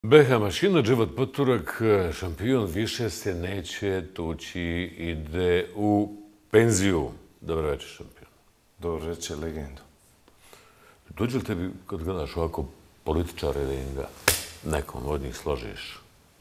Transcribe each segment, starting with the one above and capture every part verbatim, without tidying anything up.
be ha mašina Dževat Poturak, šampion, više se neće tući, ide u penziju. Dobro večer, šampion. Dobro večer, legendo. Dođe li tebi, kad gledaš ovako političare, da im ga nekom od njih složiš?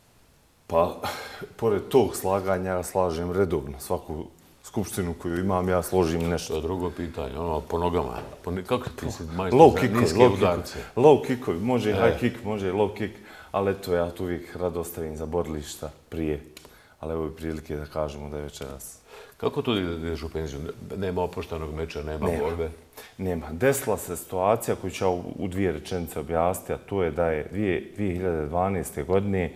Pa, pored tog slaganja, ja slažem redovno. Svaku skupštinu koju imam, ja složim nešto. To je drugo pitanje, ono, po nogama. Po, kako ti si majstor low za kickovi, niske low udarce? kickovi. Low kickovi, može e. high kick, može low kick, ali eto, ja tu uvijek rado ostavim za borilišta prije. Ali evo je prilike da kažemo da je večeras. Kako to da ideš u penziju? Nema opuštenog meča, nema, nema borbe? Nema. Desila se situacija koju ću ja u dvije rečenice objasniti, a to je da je dvije hiljade dvanaeste. godine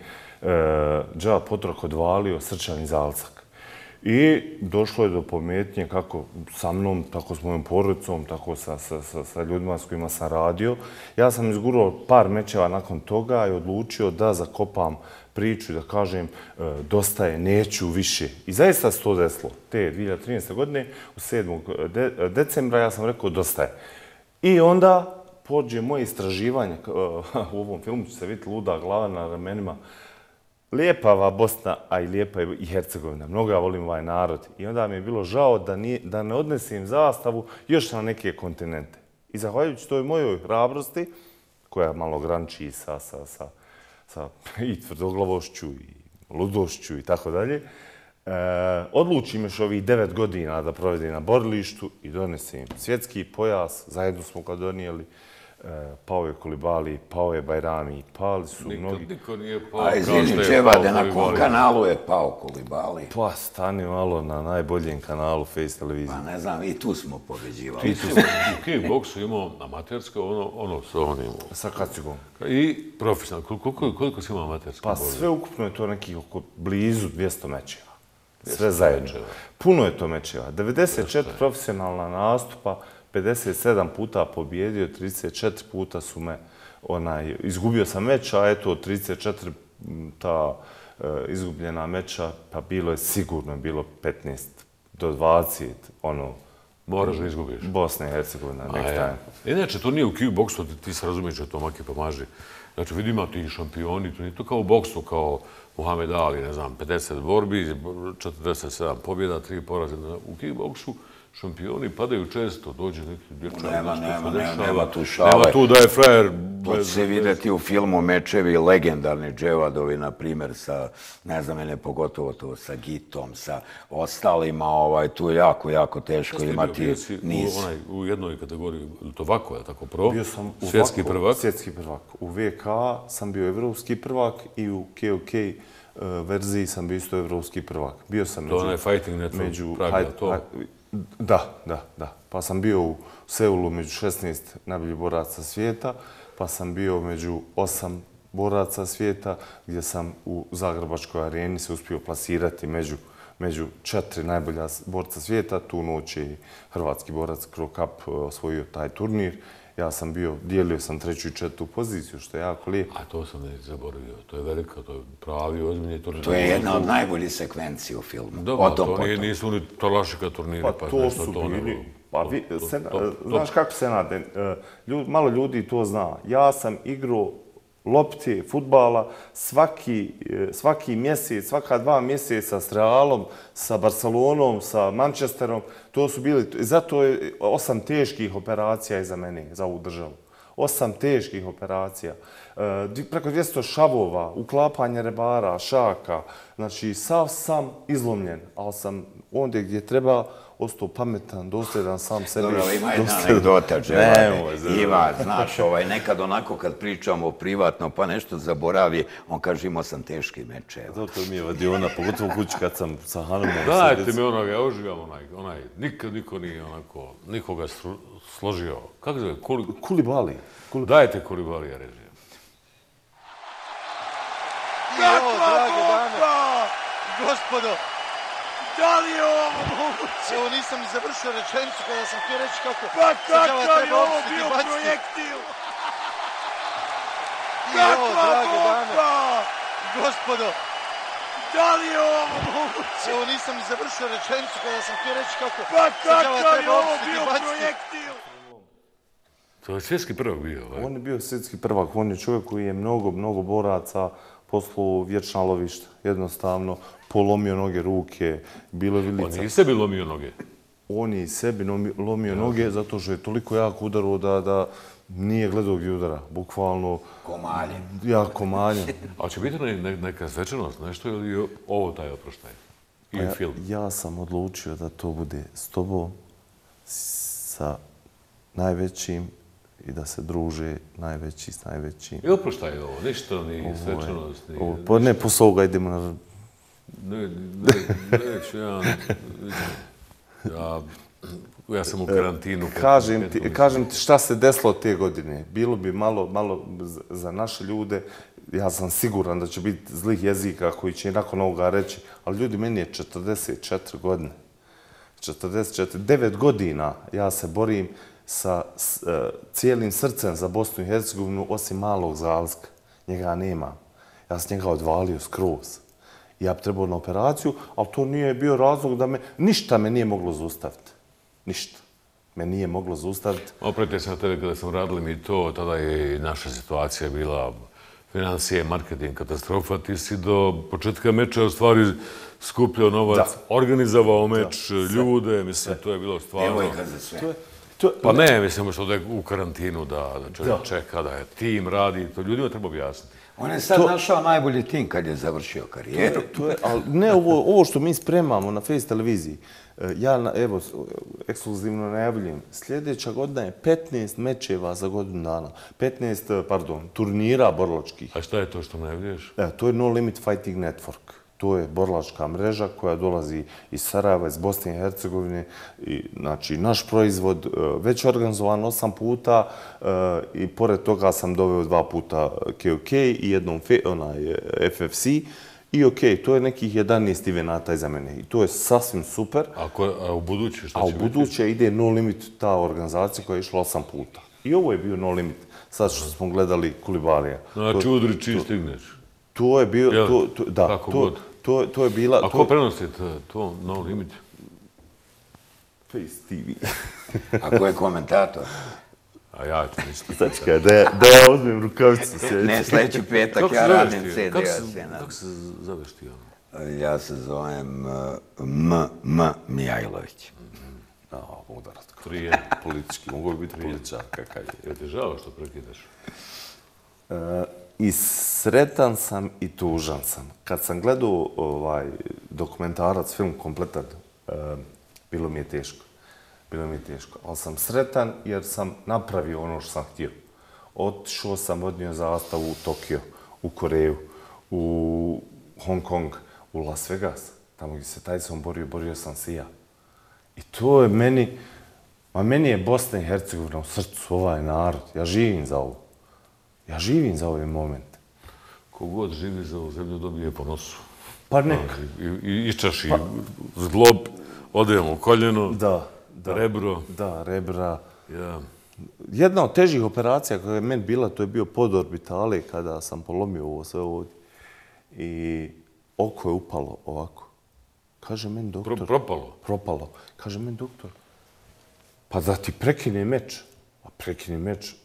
Dževat Poturak odvalio srčani zalcak. I došlo je do pometnje kako sa mnom, tako s mojom porodicom, tako sa, sa, sa, sa ljudima s kojima sam radio. Ja sam izgurao par mečeva nakon toga i odlučio da zakopam priču i da kažem dosta je, neću više. I zaista se to desilo. Te dvije hiljade trinaeste. godine, u sedmog decembra, ja sam rekao dosta je. I onda pođe moje istraživanje, u ovom filmu će se vidjeti luda glava na ramenima, lijepava Bosna, a i lijepa je i Hercegovina. Mnogo ja volim ovaj narod. I onda mi je bilo žao da, nije, da ne odnesim zastavu još na neke kontinente. I zahvaljujući toj mojoj hrabrosti, koja malo graniči sa, sa, sa, sa i tvrdoglavošću i ludošću i tako dalje, odlučim još ovih devet godina da provedem na borilištu i donesem svjetski pojas. Zajedno smo ga donijeli. Pao je Kulibali, pao je Bajrami, pali su Nikad, mnogi... Niko nije pao. A izvini, Dževade, na kom kanalu je pao Kulibali? Pa stani malo na najboljem kanalu Face televizije. Pa ne znam, i tu smo pobeđivali. Ti si u kickboksu imao amatersko, ono, ono sa onim... Sa kacigom. I profesionalno. Koliko, koliko si imao amatersko? Pa sve ukupno je to nekih oko blizu dvjesto mečeva. Sve zajedno. Puno je to mečeva. devedeset četiri profesionalna nastupa, pedeset sedam puta pobjedio, trideset četiri puta su me, onaj, izgubio sam meč, a eto, trideset četiri ta e, izgubljena meča, pa bilo je sigurno, bilo petnaest do dvadeset, ono... Moraš da izgubiš. Bosna i Hercegovina, next time. Inače, to nije u kickboksu, ti, ti se razumiješ da to maki pomaži. Znači, vidimo ti šampioni, to nije to kao u boksu, kao Muhammed Ali, ne znam, pedeset borbi, četrdeset sedam pobjeda, tri poraze. U kickboksu šampioni padaju često, dođe neki dječak, nema, nešto nema, se nema, dešava. nema tu šale. Nema tu da je frajer... To će se vidjeti u filmu mečevi legendarni Dževadovi, na primjer, sa, ne znam, mene pogotovo to sa Gitom, sa ostalima, ovaj, tu je jako, jako teško imati niz. U, onaj, u jednoj kategoriji, to Vako, je tako pro? Bio sam u svjetski Vako, prvak? Svjetski prvak. U V K sam bio evropski prvak i u K O K verziji sam bio isto evropski prvak. Bio sam to onaj Fighting Network pravila to? Da, da, da. Pa sam bio u Seulu među šesnaest najboljih boraca svijeta, pa sam bio među osam boraca svijeta, gdje sam u Zagrebačkoj areni se uspio plasirati među, među četiri najbolja borca svijeta. Tu noć je hrvatski borac Kro Cup osvojio taj turnir. Ja sam bio, dijelio sam treću i četvrtu poziciju, što je jako lijepo. A to sam ne zaboravio. To je velika, to je pravi ozbiljni turnir. To je jedna od najboljih sekvencija u filmu. Dobro, to nije, nisu ni Tolašika turniri, pa, pa to su to bili. Pa vi, sen, znaš kako se nade? Ljud, malo ljudi to zna. Ja sam igrao lopti, fudbala, svaki, svaki mjesec, svaka dva mjeseca s Realom, sa Barcelonom, sa Manchesterom. To su bili, zato je osam teških operacija iza mene, za ovu državu. Osam teških operacija. Preko dvjesto šavova, uklapanje rebara, šaka. Znači, sav sam izlomljen, ali sam ondje gdje treba ostao pametan, dosljedan sam sebi. Dobro, ima jedna anegdota, Dževade. Ima, znaš, ovaj, nekad onako kad pričamo privatno pa nešto zaboravi, on kaže imao sam teški mečeva. Zato mi je vadiona, pogotovo kući kad sam sa Hanomom. Dajte mi onoga, ja uživam onaj, onaj, nikad niko nije onako, nikoga složio. Kako zove? Kuli... Kulibali. Kuli... Dajte Kulibalija režija. Kakva bomba! Gospodo, da li je ovo moguće? Evo nisam ni završio rečenicu kada sam htio reći kako... Pa kakav je ovo bio projektil? Kakva bomba! Gospodo, da li je ovo moguće? Evo nisam ni završio rečenicu kada sam htio reći kako... Pa kakav je ovo bio projektil? To je svjetski prvak bio. On je bio svjetski prvak. On je čovjek koji je mnogo, mnogo boraca poslao vječna lovišta. Jednostavno, polomio noge, ruke, bilo je vilica. On je i sebi lomio noge. On je i sebi lomio noge zato što je toliko jako udarao da nije gledao gdje udara. Bukvalno... Komaljen. Ja, komaljen. A će biti neka svečanost, nešto ili je ovo taj oproštaj? I film? Ja sam odlučio da to bude s tobom, sa najvećim i da se druže najveći s najvećim. I oproštaj je ovo, ništa, ni svečanost, ni... Pa ne, posle ovoga idemo na... Ne, neću ja... Ja... Ja sam u karantinu. Kažem ti, kažem ti šta se desilo te godine. Bilo bi malo, malo za naše ljude. Ja sam siguran da će biti zlih jezika koji će i nakon ovoga reći, ali ljudi, meni je četrdeset četiri godine. četrdeset četiri, devet godina ja se borim sa cijelim srcem za Bosnu i Hercegovinu, osim malog Zalska. Njega nema. Ja sam njega odvalio skroz. Ja bi trebao na operaciju, ali to nije bio razlog da me... Ništa me nije moglo zaustaviti. Ništa. Me nije moglo zaustaviti. Opretite se na tebe kada sam radili mi to, tada je i naša situacija bila financije, marketing, katastrofa. Ti si do početka meča u stvari skupljao novac, organizovao meč, ljude, mislim, to je bilo stvarno... Devojka za sve. Pa ne, mislim što da je u karantinu, da čovjek čeka, da je tim radi, to ljudima treba objasniti. On je sad našao najbolji tim kad je završio karijeru. Ali ne ovo što mi spremamo na Face televiziji. Ja, evo, ekskluzivno najavljujem. Sljedeća godina je petnaest mečeva za godinu dana. petnaest, pardon, turnira borlačkih. A šta je to što najavljuješ? To je No Limit Fighting Network. To je borlačka mreža koja dolazi iz Sarajeva, iz Bosne i Hercegovine. Znači, naš proizvod već organizovan osam puta i pored toga sam doveo dva puta K O K i jednom F F C. I okej, to je nekih jedanaest evenata iza mene. I to je sasvim super. A u buduće šta će biti? A u buduće ide No Limit, ta organizacija koja je išla osam puta. I ovo je bio No Limit. Sad što smo gledali Kulibarija. Znači, udri čim stigneš. To je bio... Da, to je bila... A ko prenosi to No Limit? Face T V. A ko je komentator? A ja ću misliti. Sad čekaj, da ja uzmem rukavicu sljedeći. Ne, sljedeći petak ja radim C D A. Kako se zoveš ti ono? Ja se zovem M. M. Mijajlović. A, udarat. Prije. Politički, mogu bi biti političar, kakav je. Je ti žao što prekidaš? I sretan sam i tužan sam. Kad sam gledao dokumentarac, film kompletan, bilo mi je teško. Bilo mi je teško, ali sam sretan jer sam napravio ono što sam htio. Otišao sam, odnio zastavu u Tokio, u Koreju, u Hong Kong, u Las Vegas. Tamo gdje se Tyson borio, borio sam se i ja. I to je meni, ma meni je Bosna i Hercegovina u srcu, ovaj narod. Ja živim za ovo. Ja živim za ove momente. Kogod živi za ovu zemlju dobije po nosu. Pa neka. I iščaši zglob, odemo u koljeno. Da. Rebro. Da, rebra. Jedna od težih operacija koja je meni bila, to je bio podorbitale kada sam polomio ovo sve ovdje. I oko je upalo ovako. Kaže meni doktor... Propalo? Propalo. Kaže meni doktor, pa da ti prekine meč. A prekine meč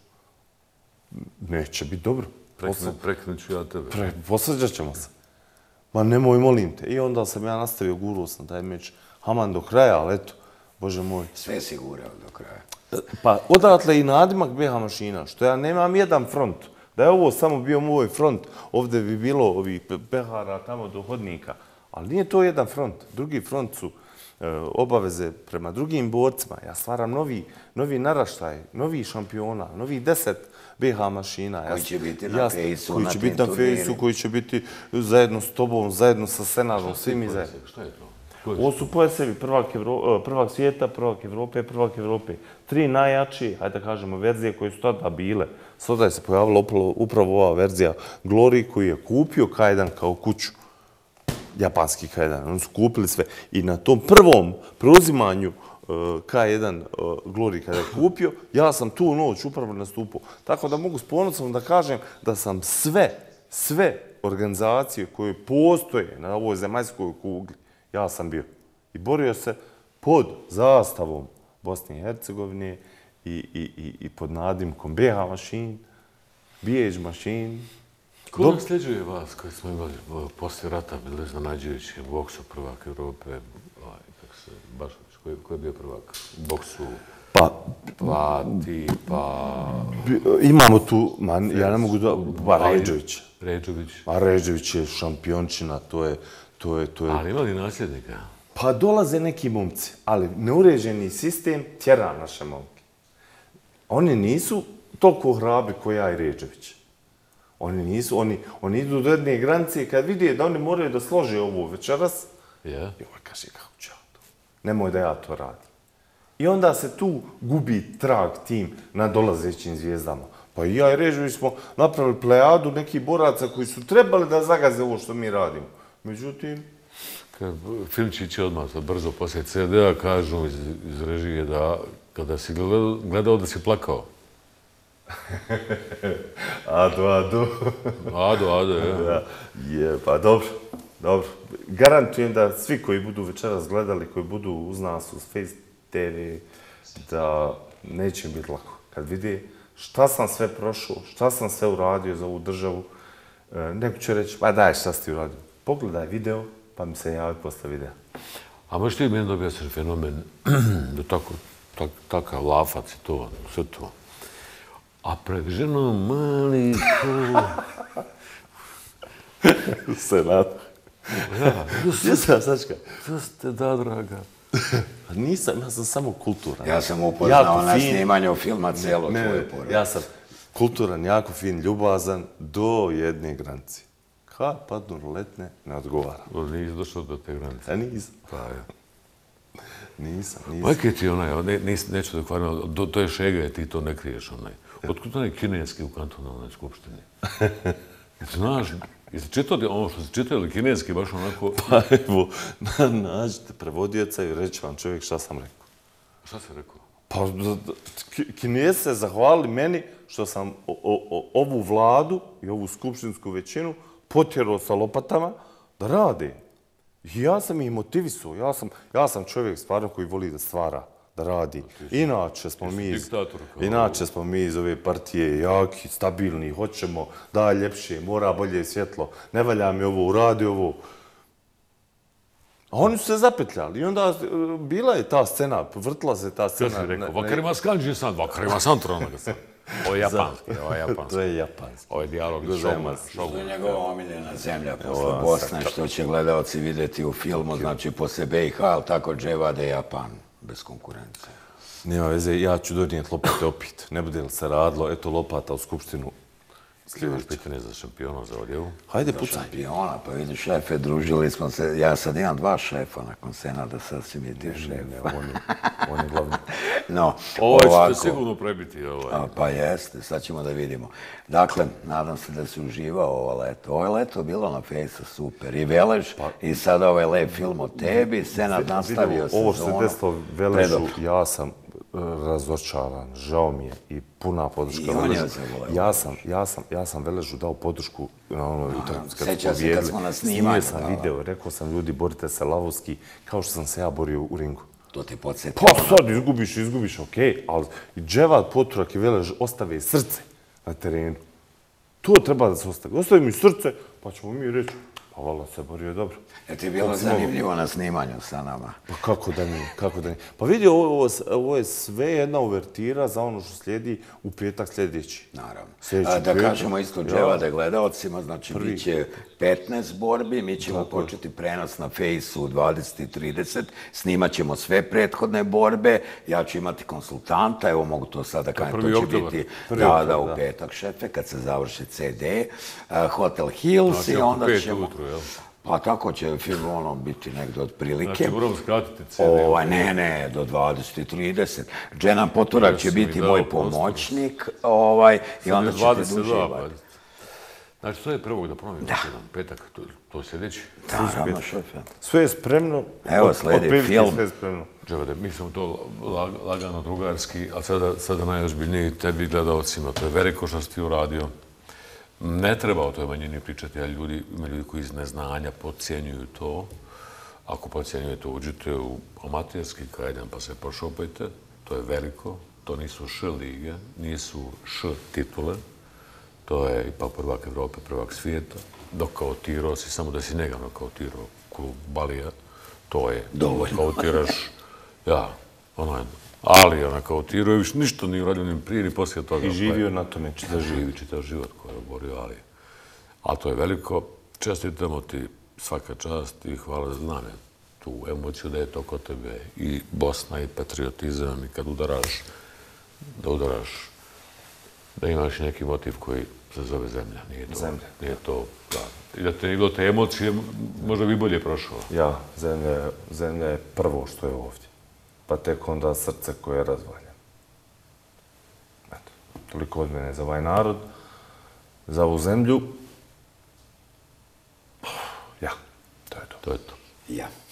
neće biti dobro. Prekinut ću ja tebe. Posvađat ćemo se. Ma nemoj, molim te. I onda sam ja nastavio, gurao sam taj meč haman do kraja, ali eto, Bože moj. Sve si gurao do kraja. Pa odatle i nadimak B H mašina, što ja nemam jedan front. Da je ovo samo bio moj front, ovdje bi bilo ovih pehara tamo do hodnika. Ali nije to jedan front. Drugi front su obaveze prema drugim borcima. Ja stvaram novi naraštaj, novi šampiona, novi deset B H mašina. Koji će biti na fejsu, koji će biti na fejsu, koji će biti zajedno s tobom, zajedno sa Senarom, svi mi zajedno. Šta je to? Ovo su pojasevi prvak svijeta, prvak Evrope, prvak Evrope. Tri najjači, hajde da kažemo, verzije koje su tada bile. Sada je se pojavila upravo ova verzija Glory koji je kupio K jedan kao kuću. Japanski K jedan. Oni su kupili sve. I na tom prvom preuzimanju K jedan Glory kada je kupio, ja sam tu noć upravo nastupao. Tako da mogu s ponosom da kažem da sam sve, sve organizacije koje postoje na ovoj zemaljskoj kugli, ja sam bio. I borio se pod zastavom Bosne i Hercegovine i, i, i, i pod nadimkom B H Machine, B H Machine. Ko nasljeđuje vas koji smo imali poslije rata, bili iznenađujući u boksu prvak Evrope, ovaj, kako se, baš, koji, koji je bio prvak u boksu? Pa, Pa ti, pa... imamo tu, man, ja ne mogu da... Pa Ređević. Ređević. Pa Ređević je šampiončina, to je... To je, to je... Ali imali nasljednika? Pa dolaze neki momci, ali neuređeni sistem tjera naše momke. Oni nisu toliko hrabri kao ja i Ređević. Oni nisu, oni, oni idu do jedne granice i kad vide da oni moraju da slože ovo večeras, Ja. i ovaj kaže, kako ću ja to? Nemoj da ja to radim. I onda se tu gubi trag tim na dolazećim zvijezdama. Pa i ja i Ređević smo napravili plejadu nekih boraca koji su trebali da zagaze ovo što mi radimo. Međutim... Filčić je odmah brzo poslije C D-a kažu iz, iz režije da kada si gledao, gledao da si plakao. Ado, ado. Ado, ado, je. Da, je, pa dobro, dobro. Garantujem da svi koji budu večeras gledali, koji budu uz nas, uz Face T V, da neće im biti lako. Kad vidi šta sam sve prošao, šta sam sve uradio za ovu državu, neko će reći, pa daj, šta si ti uradio? Pogledaj video, pa mi se javi posle videa. A možeš ti meni da objasniš fenomen da tako, tak, takav lafac i to, sve to. A pred ženom mali ko... Senat. Ja, Jesam, Sačka. to ste da, draga. Nisam, ja sam samo kulturan. Ja sam upoznao Jako na fin. snimanju filma cijelo Ne, tvoje ne, porodice. ja sam kulturan, jako fin, ljubazan, do jedne granice. Kad padnu roletne, ne odgovara. Nisi došao do te granice. Ja nisam. Pa je. Nisam, nisam. Majke ti onaj, ne, nis, neću da kvarim, do, to je šega, ti to ne kriješ onaj. Otkud onaj kineski u kantonalnoj skupštini? Znaš, jesi čitao ono što si čitao ili kineski baš onako... Pa evo, nađite prevodioca i reći vam čovjek šta sam rekao. Šta si rekao? Pa da- da- Ki- Kinezi se zahvalili meni što sam o- o- o- ovu vladu i ovu skupštinsku većinu potjerao sa lopatama da rade. I ja sam ih motivisao. Ja sam, ja sam čovjek stvarno koji voli da stvara, da radi. Inače smo mi iz, diktator kao- inače smo mi iz ove partije jaki, stabilni, hoćemo da ljepše, mora bolje svjetlo, ne valja mi ovo, uradi ovo. A oni su se zapetljali i onda e, bila je ta scena, vrtla se ta scena. Šta si rekao? ne- ne- Vakarima skanđi san, vakarima san tronaga sam. Ovo je japanski, ovo je japanski. To je japanski. Ovo je dijalog iz Gozaimasu. Shogun. To Shogun. je njegova omiljena zemlja posle Bosne, što će gledalci vidjeti u filmu, znači posle B i H, ali tako dževade Japan, bez konkurencije. Nema veze, ja ću donijeti lopate opet. Ne bude li se radilo, eto lopata u skupštinu. Imaš pitanje za šampiona za odjevu? Hajde, pucaj. Šampiona, pa vidi šefe, družili smo se, ja sad imam dva šefa nakon Senada, sad si mi ti šef. On je, on je glavni. No, Ovo ćete ovako, sigurno prebiti. Ovaj. a, pa jeste, sad ćemo da vidimo. Dakle, nadam se da si uživao ovo leto. Ovo je leto bilo na Fejsu super. I Velež, i sada ovaj lep film o tebi, Senad nastavio Vidimo, ovo sezonu. što se desilo Veležu, Predobro. ja sam e, razočaran, žao mi je i puna podrška I on je Veležu. zavoleo. Ja sam, ja sam, ja sam Veležu dao podršku na onoj utakmici kad Sjeća smo se kad pobijedili. smo na snimanju, Snimio sam da, da. video, rekao sam ljudi borite se lavovski kao što sam se ja borio u ringu. To te podsjeti. Pa sad izgubiš, izgubiš, okej, ali i Dževad, Poturak i Velež ostave srce na terenu. To treba da se ostavi. Ostavi mi srce, pa ćemo mi reći, pa valjda se borio dobro. Je ti bilo zanimljivo na snimanju sa nama? Pa kako da nije, kako da nije. Pa vidi, ovo, ovo, ovo je sve jedna uvertira za ono što slijedi u petak sljedeći. Naravno. Sljedeći A, da petak. kažemo isto Ja. dževade gledalcima, znači bit će petnaest borbi, mi ćemo početi prenos na Fejsu u dvadeset i trideset, snimat ćemo sve prethodne borbe, ja ću imati konsultanta, evo mogu to sada kažem, prvi to će oktobar. biti Prvi da, oktobar, da, u da. petak šefe, kad se završi C D, a, Hotel Hills Znači, i oko onda pet ćemo... ujutru, jel? Pa tako će film ono biti negdje otprilike. Znači, moramo skratiti C D. Ovaj, ne, ne, do dvadeset i trideset. Dženan Poturak će Ja sam mi biti dao moj prostor. pomoćnik, ovaj, i Sad onda je ćete dvadeset dva, uživati. pa. Znači, to je prvog da ponovim. Da. Petak, to, to sljedeći. Naravno, šefe. Sve je spremno. Evo, od- slijedi otprilike film. Sve je spremno. Dževade, mi smo to lag- lagano drugarski, a sada, sada najozbiljniji tebi gledalcima. To je veliko što si ti uradio. Ne treba o toj manjini pričati, ali ljudi, ima ljudi koji iz neznanja podcjenjuju to. Ako podcjenjujete, uđite u amaterski kajdan pa se prošopajte. To je veliko, to nisu š lige, nisu š titule, to je ipak prvak Evrope, prvak svijeta, nokautirao si, samo da si njega nokautirao klub Balija, to je, nokautiraš, ja, onaj, Ali je nokautirao i više ništa nije uradio ni prije ni poslije toga. I živio na tome čitav život. Živi čitav život koji je oborio Ali. Ali to je veliko, čestitamo ti svaka čast i hvala da znam je tu emociju da je to kod tebe i Bosna i patriotizam i kad udaraš, da udaraš, da imaš neki motiv koji se zove zemlja. Nije to, zemlja. Nije to, da. I da te nije bilo te emocije, možda bi bolje prošlo. Ja, zemlja, zemlja je prvo što je ovdje. Pa tek onda srce koje je razvaljeno. Eto, toliko od mene za ovaj narod, za ovu zemlju. Ja, to je to. To je to. Ja.